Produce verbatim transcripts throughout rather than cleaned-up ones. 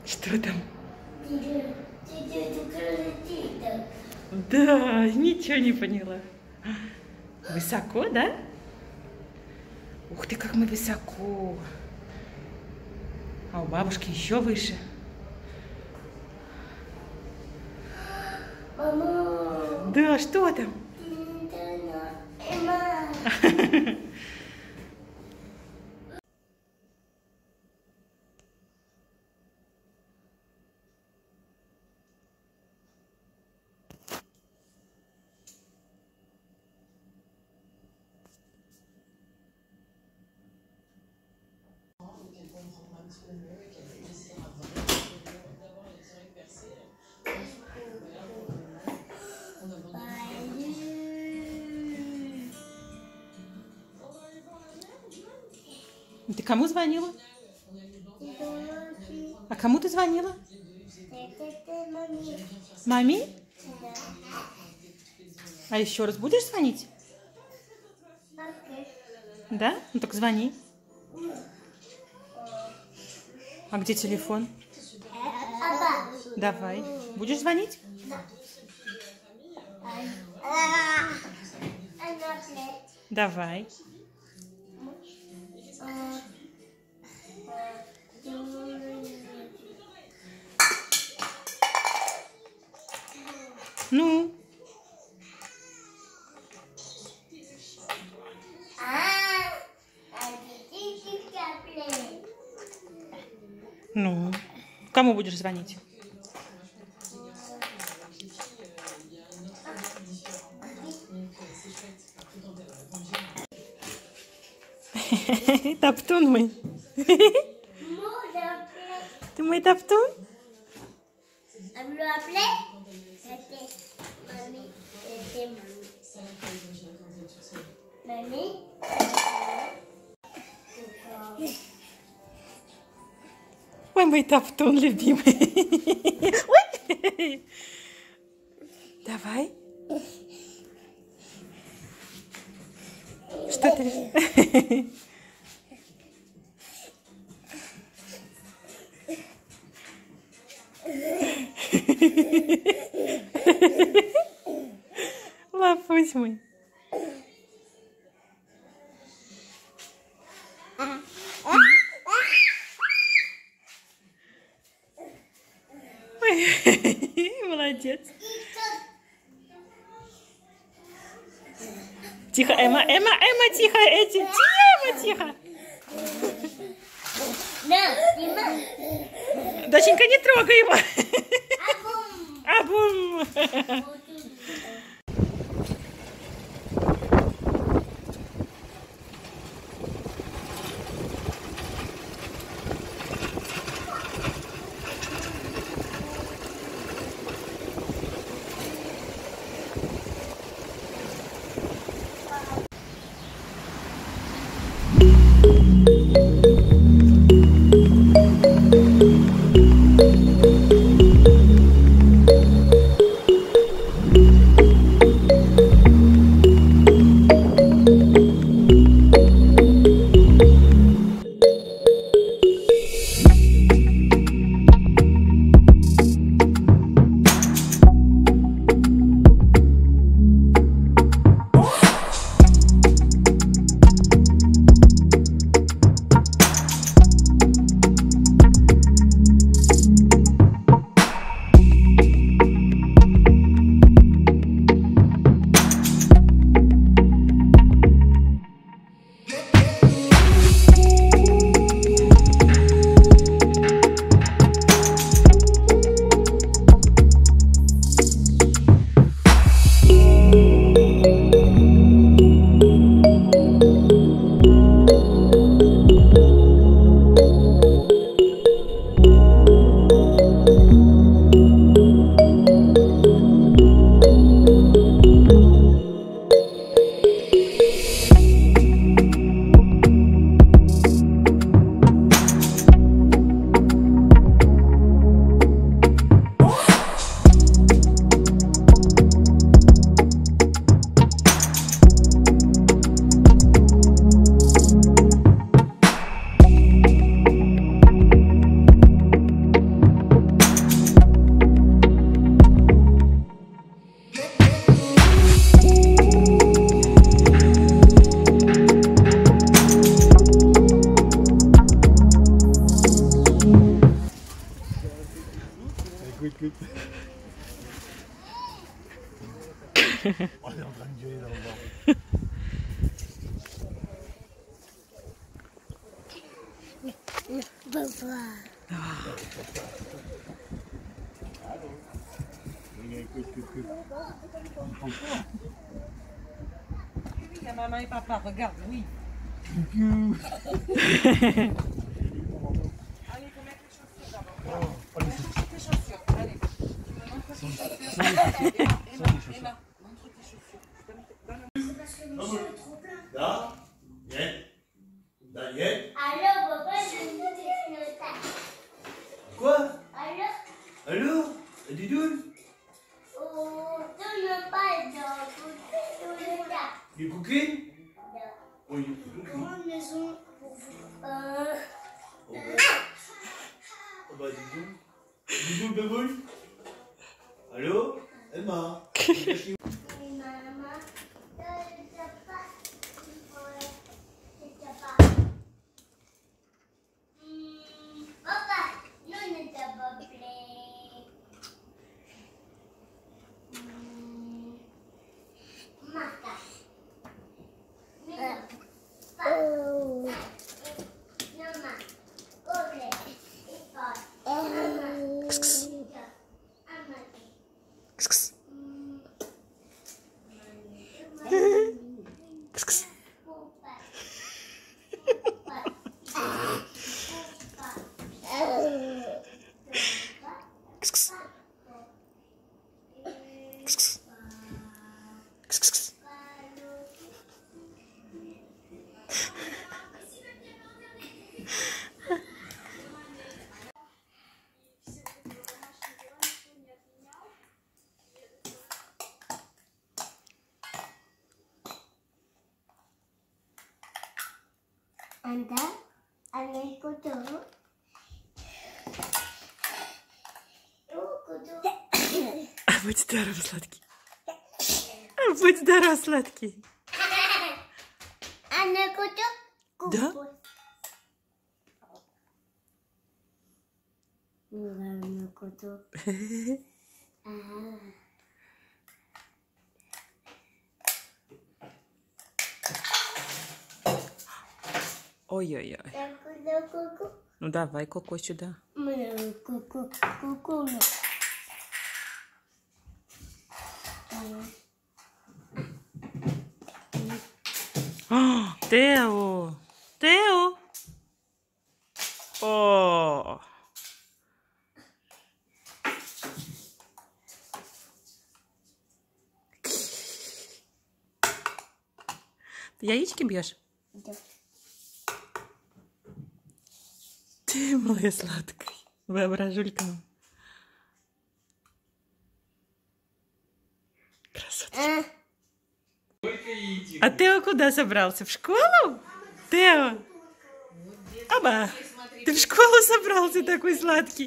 Что там? Да, ничего не поняла. Высоко, да? Ух ты, как мы высоко. А у бабушки еще выше. Мама. Да, что там? Ты кому звонила? А кому ты звонила? Маме? А еще раз будешь звонить? Да? Ну так звони. А где телефон? Давай. Будешь звонить? Давай. Ну? Ну? Кому будешь звонить? Топтун мой. Ты мой топтун? Ой, мой топтун любимый. Ой. Давай. Что ты? Лапусь мой. Молодец. Тихо, Эмма, Эмма, Эмма, тихо, эти, тихо, тихо. Доченька, не трогай его. Абум. écoute. On est en train de gueuler dans le bord. Papa. Il y a maman et papa, regarde, oui. Coucou. Allez, il faut mettre les chaussures d'abord. Oh, allez, c'est Tes chaussures, allez. Montre tes chaussures. Emma, Emma, montre tes chaussures. Parce que mon chien est trop plein. là. Daniel. Daniel. Alors, papa, je vais vous dire une taille. Quoi? Alors, Allô? Didoune? oh, donne pas dans le tas. Du cooking? Oui, du cooking. Grande maison pour vous. Euh. Oh bah, oh bah Didoune. Didoune, baboule? Allô? Emma? Maman, je ne sais pas. Je ne sais pas. Hmm, papa, non, ne t'as pas plaît. Hmm, Marca. Non, pas. Maman, Olé, et pas. Maman, Anda, avec couteau. А будь здоров, сладкий. А будь здоров, сладкий. Анна couteau? Да? Анна couteau. Ah. Ой-ой-ой. Ку-ку. Ну давай, Коко, сюда. Ку-ку. Ку-ку. О, Тео! Тео! О! Ты яички бьешь? Да. Ты моя сладкая. Воображулька. Красоточка. А Тео куда собрался? В школу? Тео! Аба! Ты в школу собрался такой сладкий?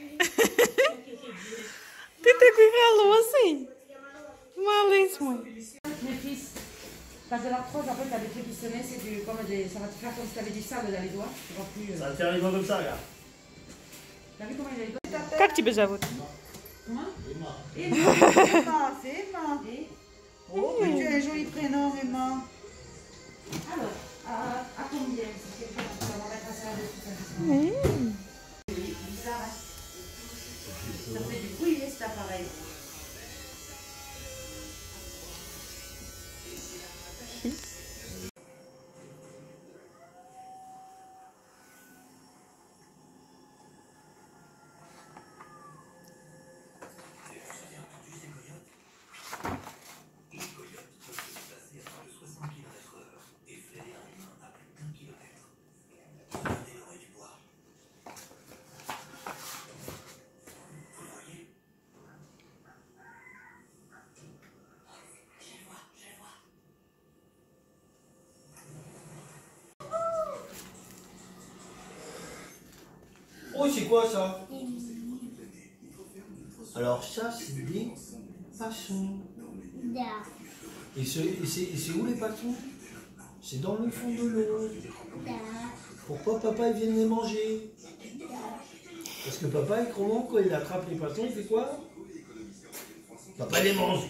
Ты такой холосый. Малыш мой. Parce que l'arthrose, en fait, avec l'épicerie, c'est du, comme des, ça va te faire comme si tu avais du sable dans les doigts. Tu vois plus. Ça va te faire les doigts comme ça, regarde. T'as vu comment il a les doigts? Как тебя зовут? Emma, Emma, c'est Emma. Oh, mais tu as un joli prénom, Emma. Alors, à, à combien? C'est quelqu'un qui va mettre ça dessus. C'est bizarre, hein? Ça fait du bruit, cet appareil. Oh, c'est quoi ça? Alors ça, c'est des poissons. Da. Et c'est et c'est- et c'est où les poissons? C'est dans le fond de l'eau. Da. Pourquoi papa il vient les manger? Parce que papa, comment, quand il attrape les poissons, il fait quoi? Papa les mange.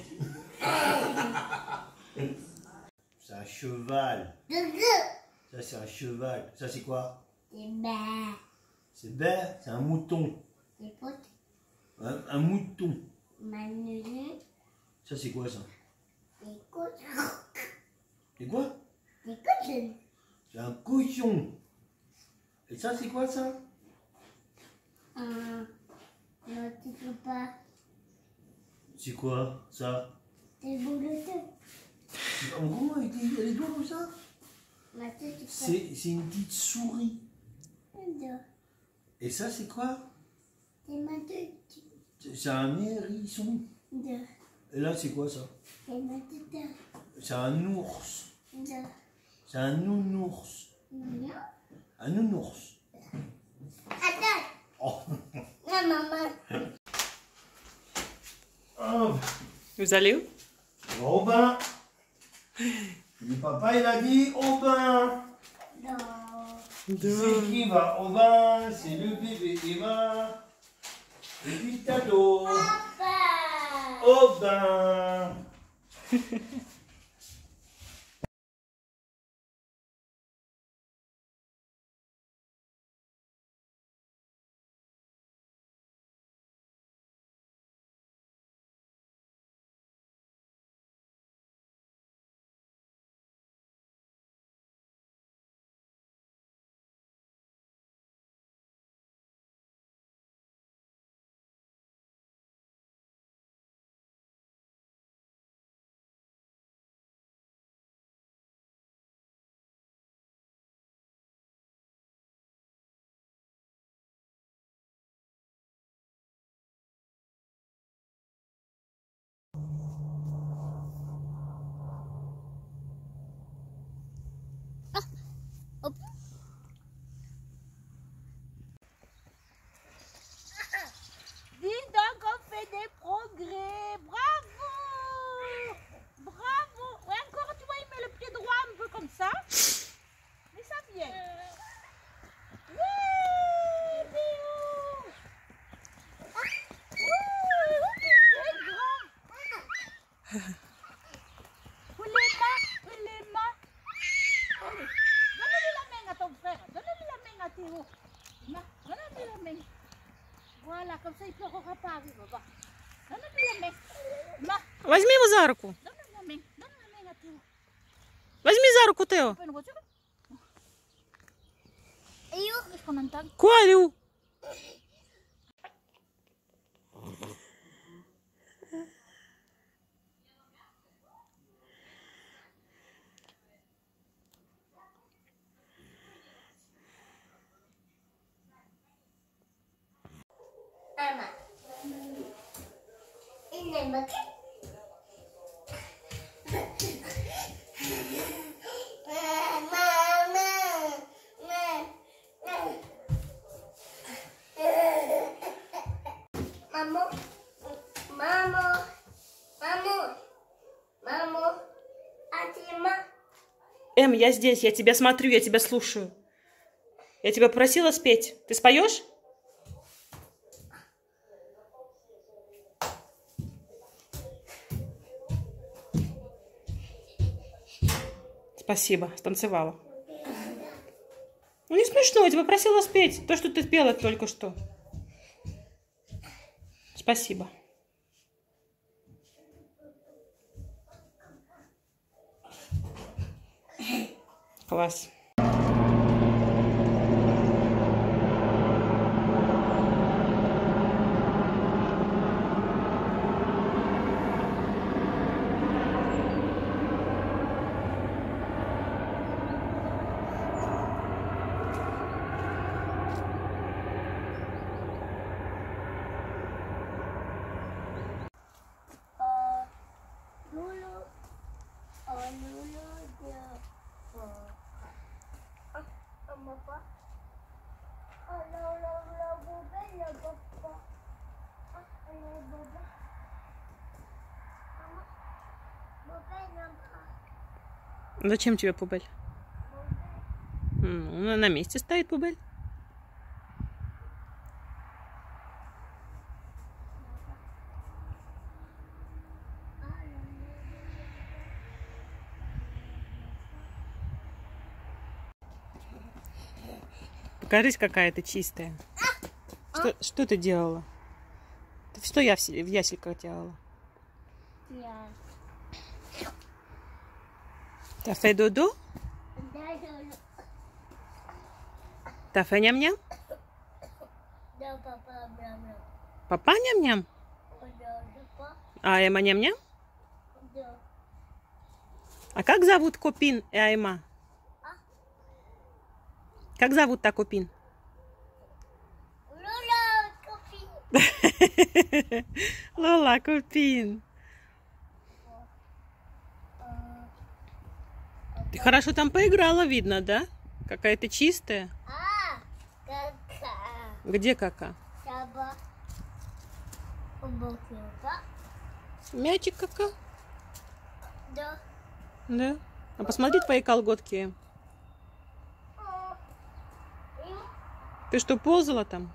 C'est un cheval. Ça, c'est un cheval. Ça, c'est quoi? C'est bête. C'est bête, c'est un mouton. C'est pote. Un, un mouton. Manu. Ça, c'est quoi, ça? C'est cochon. C'est quoi? C'est cochon. C'est un cochon. Et ça, c'est quoi, ça? Euh, non, tu peux pas. C'est quoi, ça? C'est bouloteux. En gros, avec les, les doigts comme ça? Mathieu, tu peux. C'est c'est une petite souris. Non. Et ça, c'est quoi? C'est Mathieu. C'est c'est un hérisson. Non. Et là, c'est quoi, ça? C'est Mathieu. C'est un ours. Non. C'est un nounours. Non. Un nounours. Attends. Oh. Non, maman. Oh. Vous allez où? Au bain. Le papa, il a dit au bain. Non. C'est qui va au bain? C'est le bébé Emma. Le petit ado. Papa. Au bain. Hop. Dis donc, on fait des progrès. Bravo. Bravo. Ouais, encore, tu vois, il met le pied droit un peu comme ça. Mais ça vient. Oui, Théo. Oui, c'est grand. Où les mains, où les mains. Allez, donne-lui la main à ton frère. Donne-lui la main à Théo. Non, donne-lui la main. Voilà, comme ça il ne pleurera pas avec papa. Donne-lui la main. Ma, Возьми его за руку. donne-lui la main. Donne-lui la main à Théo. Возьми за руку, Тео. Tu peux une voiture? Et où est-ce qu'on entend? Quoi, elle est où? Maman. Il n'aime pas. Мамо, мамо, мамо, мамо, а ты ма? Эм, я здесь, я тебя смотрю, я тебя слушаю. Я тебя просила спеть. Ты споешь? Спасибо, станцевала. Ну не смешно, я тебя просила спеть. То, что ты пела только что. Спасибо. Класс. Lulu, oh Lulu, oh, oh, papa, oh non, non, non, poubelle, le papa, oh, le papa, maman, poubelle, maman, Зачем тебе пубель? Ну, на месте стоит пубель. Покажись, какая ты чистая. Что, что ты делала? Что я в, в ясельках делала? T'as fait dodo? T'as fait ням-ням? Папа ням-ням? А Эма ням-ням? А как зовут Копин и Айма? Как зовут та Копин? Лола Копин. Ты хорошо там поиграла, видно, да? Какая ты чистая. А, кака. Где кака? Мячик кака? Да. Да. А посмотри твои колготки. Ты что, ползала там?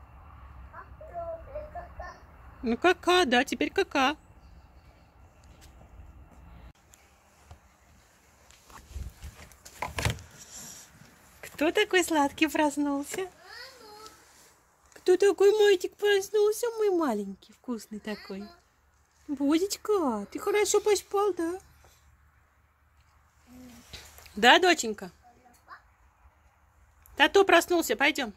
Ну кака, да, теперь кака. Кто такой сладкий проснулся? Кто такой мальчик проснулся? Мой маленький, вкусный такой. Бодечка, ты хорошо поспал, да? Да, доченька? Тато проснулся, пойдем.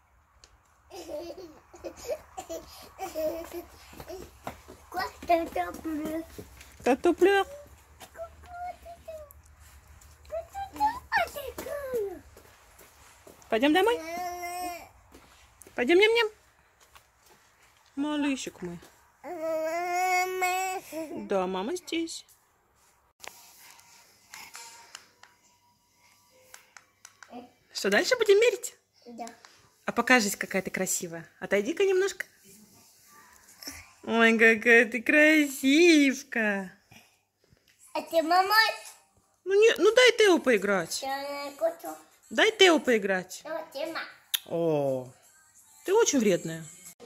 Тато плюх. Пойдем домой? Пойдем ням-ням? Малышек мой. Да, мама здесь. Что, дальше будем мерить? Да. А покажись, какая ты красивая. Отойди-ка немножко. Ой, какая ты красивка. А ты мама? Ну, не, ну дай Тео поиграть. Дай Тео поиграть. О, ты очень вредная.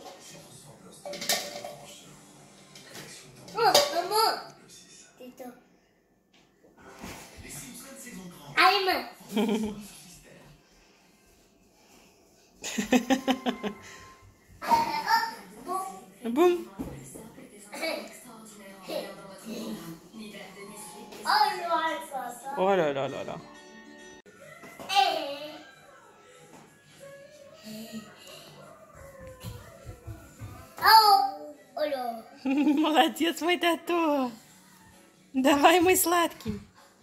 О, мама. Ты что? Айма. Бум. О, ля ля ля ля. Молодец, мой тато. Давай, мой сладкий.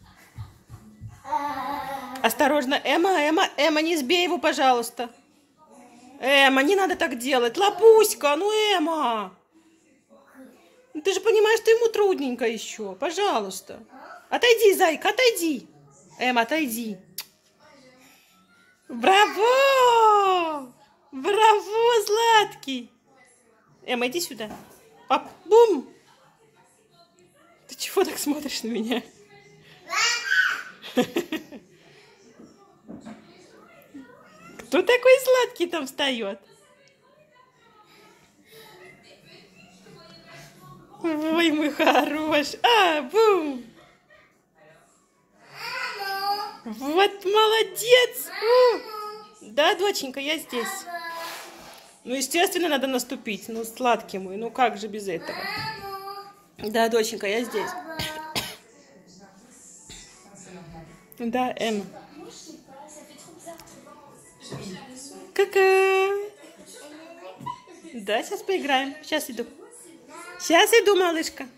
Осторожно, Эма, Эма, Эма, не сбей его, пожалуйста. Эма, не надо так делать. Лапуська, ну, Эма. Ты же понимаешь, что ему трудненько еще. Пожалуйста. Отойди, зайка, отойди. Эма, отойди. Браво! Браво, сладкий. Эма, иди сюда. Пап, бум. Ты чего так смотришь на меня? Кто такой сладкий там встает? Ой, мой хороший. А, бум. Вот молодец. У. Да, доченька, я здесь. Ну, естественно, надо наступить. Ну, сладкий мой, ну как же без этого? Да, доченька, я здесь. Да, Эм. Кака. Да, сейчас поиграем. Сейчас иду. Сейчас иду, малышка.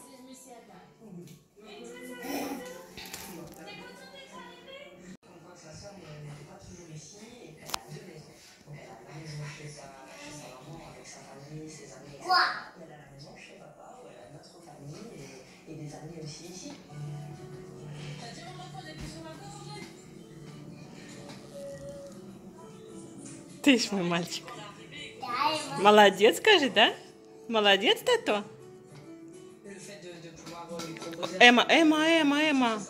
Ты ж мой мальчик. Молодец, скажи, да? Молодец, тато. Эма, Эма, Эма, Эма.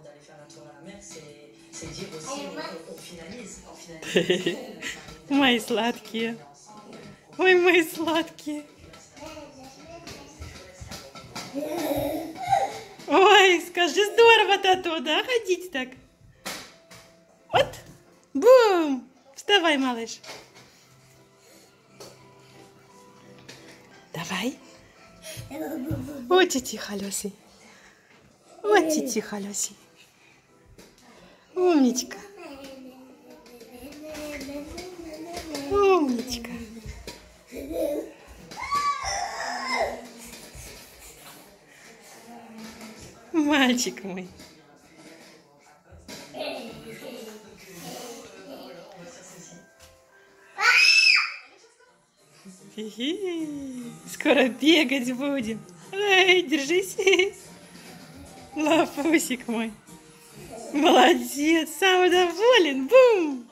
Мои сладкие. Ой, мои сладкие. Ой, скажи, здорово, тато, да, ходить так. Вот, бум. Вставай, малыш. Давай. Вот тихий холёсый. Вот тихий холёсый. Умничка. Умничка. Мальчик мой. Хи-хи. Скоро бегать будем. Эй, держись. Лапусик мой. Молодец, самый доволен. Бум!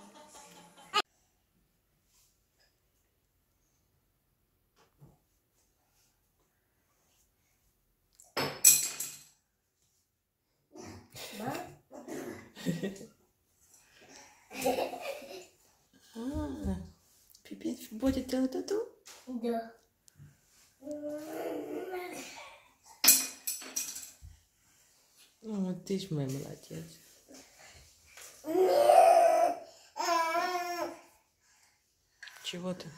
А, Пипи будет делать тату? Да. О, ты ж мой молодец. Чего ты?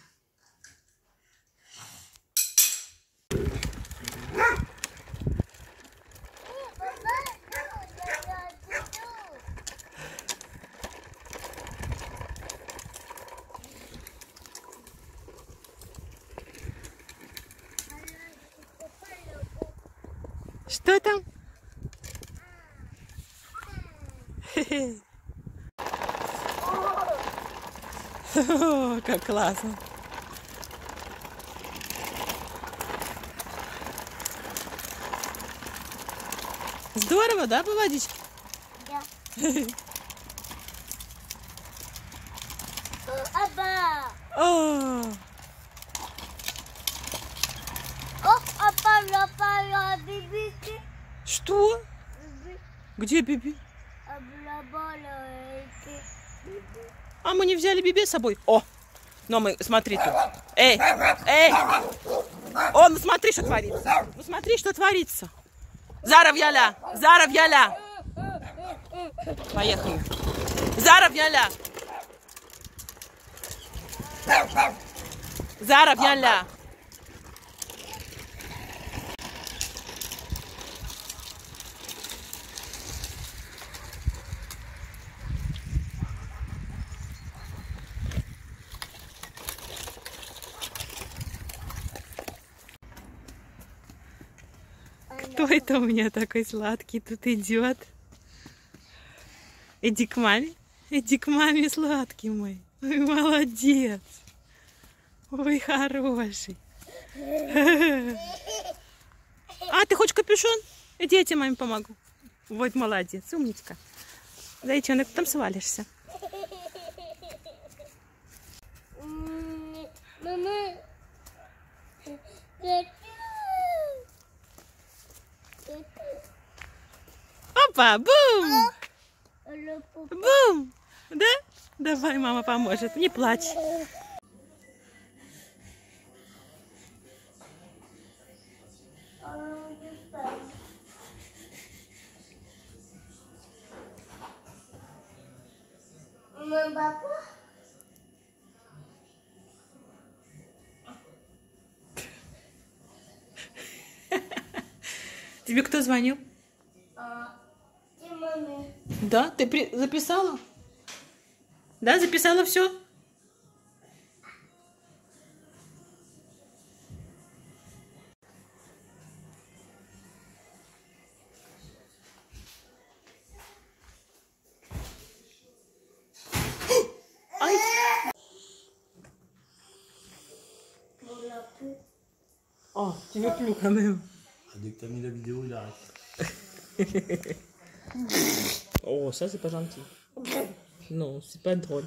Что там? О, как классно. Здорово, да, по водичке? Да. Аба! О, О, апа, лапа, ла, биби, что? биби, Где Биби? аблаба, ла, эти, биби. А мы не взяли Биби с собой? О, ну мы, смотри тут. Эй, эй! О, ну смотри, что творится. Ну смотри, что творится. Зара в'яля, Зара в'яля. Поехали. Зара в'яля. Зара в'яля. Кто это у меня такой сладкий тут идет? Иди к маме. Иди к маме, сладкий мой. Ой, молодец. Ой, хороший. А, ты хочешь капюшон? Иди, я тебе маме помогу. Вот молодец, умничка. Зайчонок, потом свалишься. Мама. Опа, бум! Бум! Да? Давай, мама поможет. Не плачь. Мама. Тебе кто звонил? А, ты маме. Да? Ты при... записала? Да, записала все? Ай! О, тебе плюх, quand Dès que t'as mis la vidéo, il arrête. Oh, ça c'est pas gentil. Non, c'est pas drôle.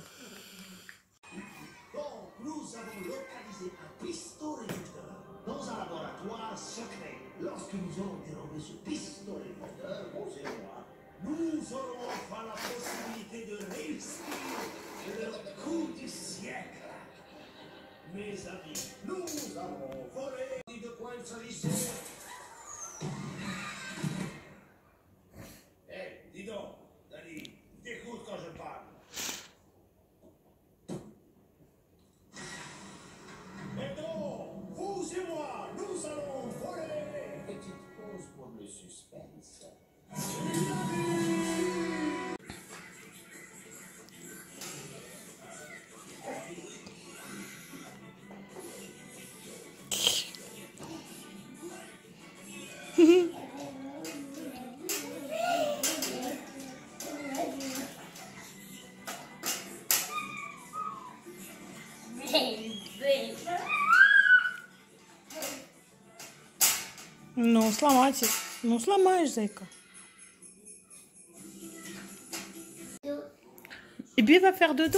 Bon, nous avons localisé un pistolet moteur dans un laboratoire secret. Lorsque nous aurons dérobé ce pistolet moteur, bon c'est moi, nous aurons enfin la possibilité de réussir le coup du siècle. Mes amis, nous avons volé. De quoi il s'agissait? Eh, dis donc, Dani, t'écoutes quand je parle. Ну, сломайте. Ну, сломаешь, зайка. Bibi va faire dodo?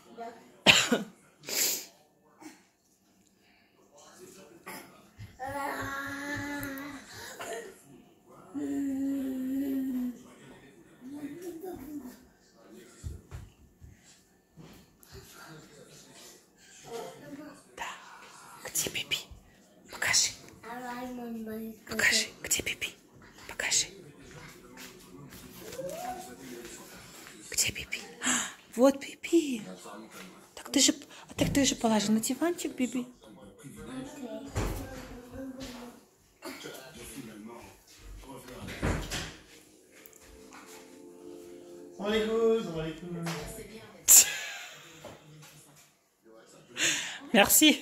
Где Биби? Покажи. Покажи. Где Биби? Покажи. Где Биби? А, вот Биби. Так ты же, так ты же положи на диванчик, Биби. On va les couses, on va les couses. Merci.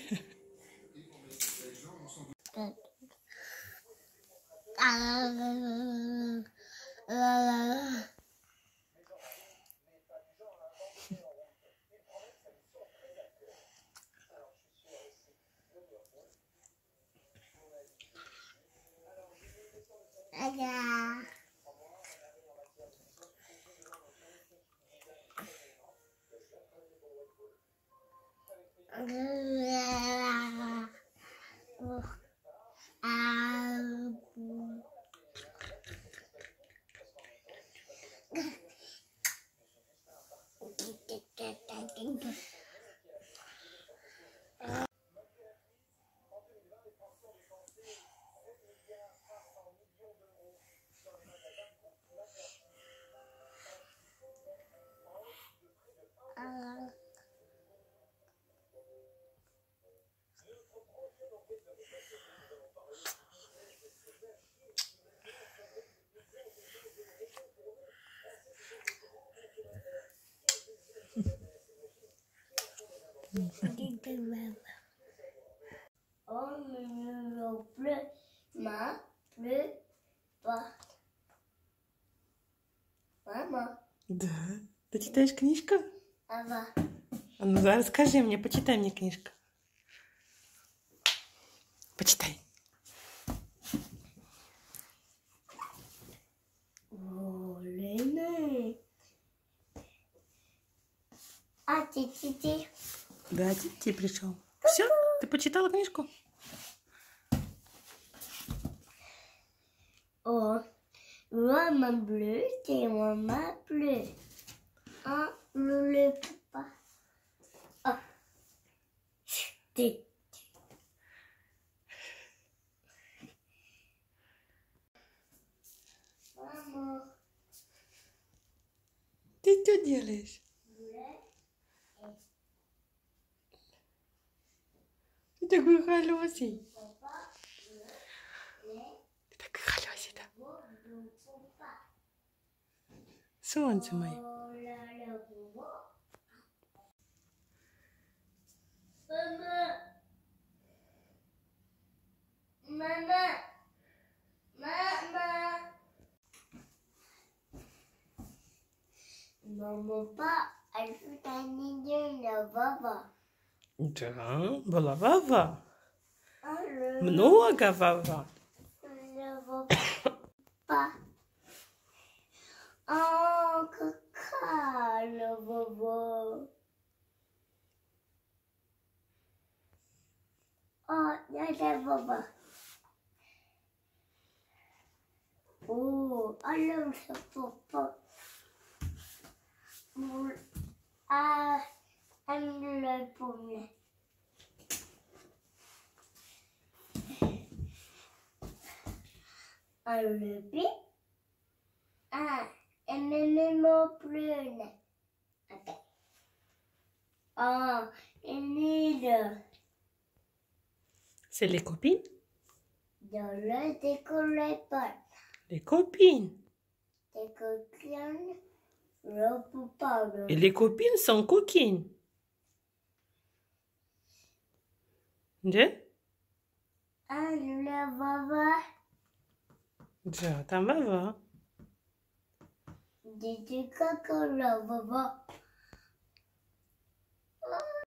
On ne pleut, ma pleut pas. Мама, Да. Ты читаешь книжку? ава. А ну, расскажи мне, почитай мне книжку. Почитай. Олена. А ти ти ти. Да, ты пришел. Все? Ты почитала книжку? Oh, maman bleue, t'es maman bleue. Ah, le le papa. Ah, t'es. Maman. Ты что делаешь? Ты такой холёсый. Ты такой холёсый, да? Солнце мое. Мама. Мама. Мама, pas, elle fait un idiot, la baba. Да, была вава. Ah, le Много вава. le papa. Oh, caca, le bobo. Oh, il y a des baba. Oh, alors ce papa. Ah, aime le poulet. Un levé. Ah, et même non plus. Attends. Ah, une île. C'est les copines? Dans le décolléport. Les copines. Des coquines. Le papa. Et les copines sont coquines. Да? Ah, le baba. Да, там вава. Dis-tu que le baba.